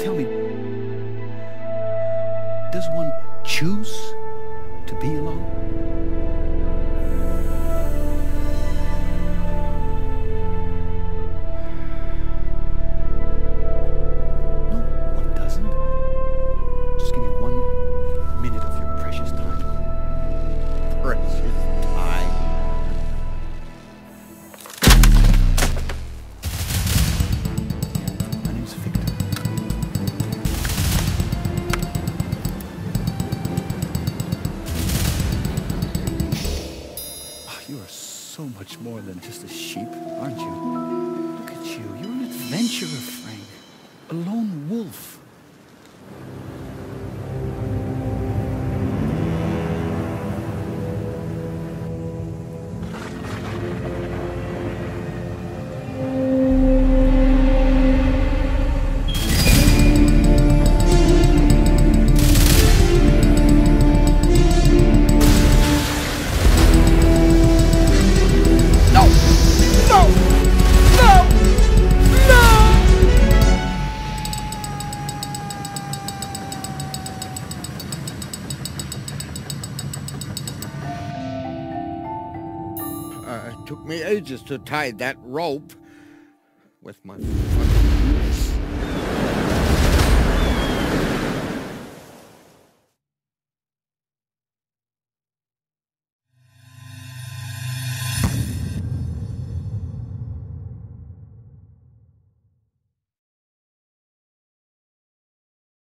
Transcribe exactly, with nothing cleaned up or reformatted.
tell me, does one choose to be alone? No, one doesn't. Just give me one minute of your precious time. Precious time. My name's Victor. Oh, you are so much more than just a sheep, aren't you? Look at you. You're an adventurer, Frank. A lone wolf. Uh, it took me ages to tie that rope with my